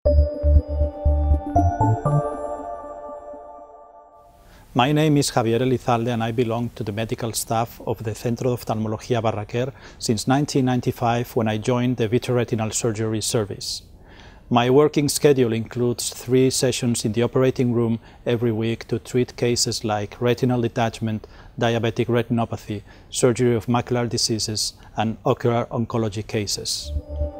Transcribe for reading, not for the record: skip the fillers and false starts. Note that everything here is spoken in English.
My name is Javier Elizalde and I belong to the medical staff of the Centro de Oftalmología Barraquer since 1995 when I joined the vitreoretinal surgery service. My working schedule includes 3 sessions in the operating room every week to treat cases like retinal detachment, diabetic retinopathy, surgery of macular diseases, and ocular oncology cases.